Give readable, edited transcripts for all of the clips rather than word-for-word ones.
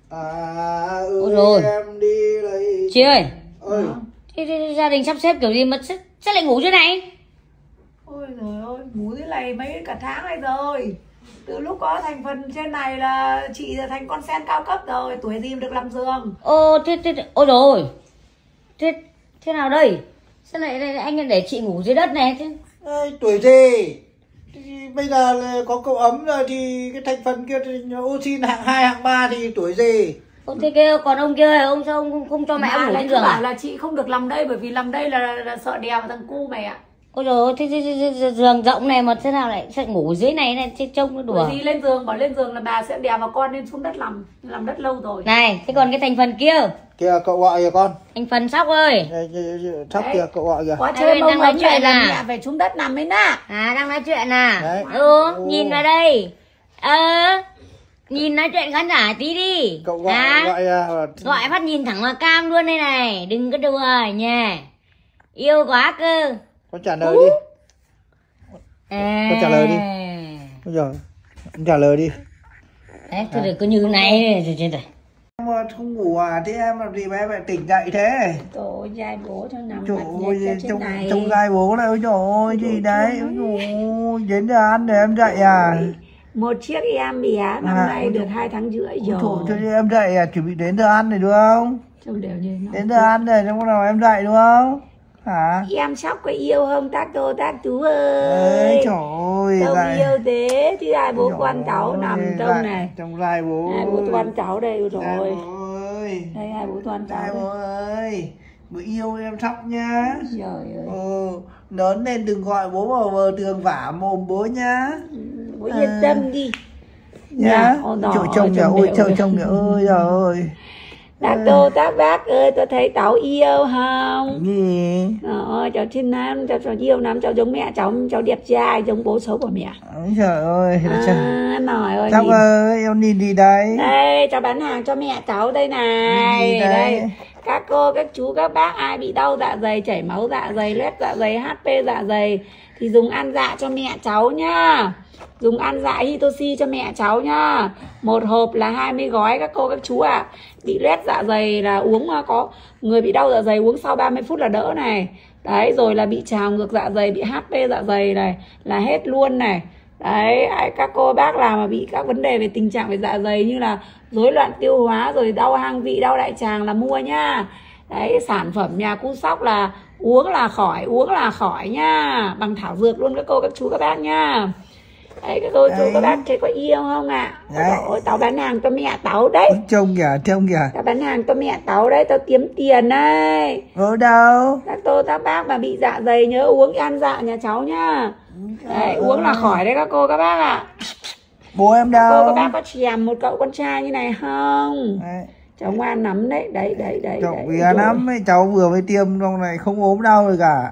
Ôi rồi em đi lấy. chị ơi, Ơi. thế gia đình sắp xếp kiểu gì mà sao lại ngủ dưới này? Ôi trời ơi, ngủ dưới này mấy cả tháng này rồi. Từ lúc có thành phần trên này là chị thành con sen cao cấp rồi, tuổi gì mà được làm giường. Ôi rồi, thế nào đây? Sao lại anh lại để chị ngủ dưới đất này thế? Ê, tuổi gì? Thì bây giờ là có cậu ấm rồi thì cái thành phần kia thì oxy hạng 2, hạng 3 thì tuổi gì? Thế kia còn ông kia ông sao ông không cho mẹ ông ngủ trên giường bảo là chị không được làm đây bởi vì làm đây là sợ đè vào thằng cu mày ạ. Ôi rồi thế giường rộng này mà thế nào lại sẽ ngủ dưới này thế trông nó đùa. Bởi vì lên giường, bảo lên giường là bà sẽ đè vào con nên xuống đất làm đất lâu rồi. Này, thế còn cái thành phần kia? Kìa cậu gọi kìa con. Thành phần Sóc ơi. Sóc kìa cậu gọi kìa. Quá chơi mông nói chuyện là mẹ về xuống đất nằm ấy nè. Đang nói chuyện à? Đấy. Nhìn vào đây. Nhìn nói chuyện khán giả tí đi. Cậu gọi gọi phát nhìn thẳng vào cam luôn đây này, đừng có đùa nha. Yêu quá cơ. Con trả lời đi. Con trả lời đi. Bây giờ con trả lời đi. Đấy, thôi cứ như này rồi. Em không ngủ à? Thế em làm gì mà em lại tỉnh dậy thế? Trời ơi, dai bố cho nằm Trời ơi, trên này. trông gai bố này, ôi trời ơi, gì đấy, ôi đến giờ ăn để em dậy à? Một chiếc em bé năm nay được 2 tháng rưỡi rồi. Trời ơi, em dậy à, chuẩn bị đến giờ ăn này đúng không? Trông đều như nó. Đến giờ ăn này, trong nào em dậy đúng không? Hả? Em Sóc có yêu không tác cô tác chú Ơi, ơi? trời ơi, Trông yêu thế, chứ ai bố con cháu nằm trong này. Trong gai bố. Hai bố con cháu đây rồi. Gai bố ơi. Đây hai bố con cháu. Gai bố ơi. Bố yêu em Sóc nhá. Trời ơi. Lớn lên đừng gọi bố vào vờ tường vả mồm bố nhá. Bố yên tâm đi. Nhá. Trời trông kìa, ôi trời trông kìa, ôi trời ơi. Các cô, các bác ơi, tôi thấy cháu yêu không? Gì? Cháu xin lắm, cháu yêu lắm, cháu giống mẹ, cháu đẹp trai, giống bố xấu của mẹ. Ôi trời ơi. Nồi ơi. Cháu ơi, em nhìn gì đấy? Đây, cháu bán hàng cho mẹ cháu đây này. Đây. Các cô, các chú, các bác ai bị đau dạ dày, chảy máu dạ dày, loét dạ dày, HP dạ dày thì dùng ăn dạ cho mẹ cháu nhá. Dùng ăn dạ Hitoshi cho mẹ cháu nhá. Một hộp là 20 gói các cô các chú ạ. Bị loét dạ dày là uống, có người bị đau dạ dày uống sau 30 phút là đỡ này. Đấy, rồi là bị trào ngược dạ dày, bị HP dạ dày này là hết luôn này. Đấy, các cô bác nào mà bị các vấn đề về tình trạng về dạ dày như là rối loạn tiêu hóa rồi đau hang vị, đau đại tràng là mua nhá. Đấy, sản phẩm nhà Cu Sóc là uống là khỏi nhá. Bằng thảo dược luôn các cô các chú các bác nhá. Đấy, các cô chú các bác thấy có yêu không ạ? Ôi, tao bán hàng cho mẹ tao đấy. Trông kìa. Tao bán hàng cho mẹ tao đấy, tao kiếm tiền đấy. Ở đâu? Các cô các bác mà bị dạ dày nhớ uống ăn dạ nhà cháu nhá. Đấy, uống là khỏi đấy các cô các bác ạ. Bố em đâu? Các cô các bác có chèm một cậu con trai như này không? Đấy. Cháu ngoan lắm đấy. Đấy. Cháu vừa lắm ấy, cháu vừa mới tiêm trong này không ốm đau rồi cả.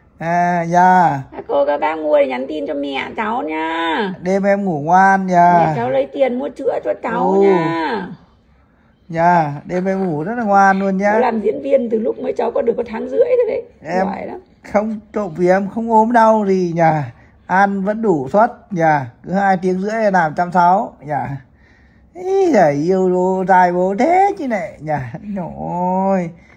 Các cô các bác mua để nhắn tin cho mẹ cháu nha. Đêm em ngủ ngoan nha. Mẹ cháu lấy tiền mua chữa cho cháu nha. Nha, đêm em ngủ rất là ngoan luôn nhá. Cháu làm diễn viên từ lúc mấy cháu có được có tháng rưỡi thôi đấy. Em giỏi lắm. không trộm vì em không ốm đau gì nhà. Ăn vẫn đủ suất nhà. Cứ 2 tiếng rưỡi làm 160 nhà. Ý giời, yêu đô dài bố thế chứ này nhà. Trời ơi.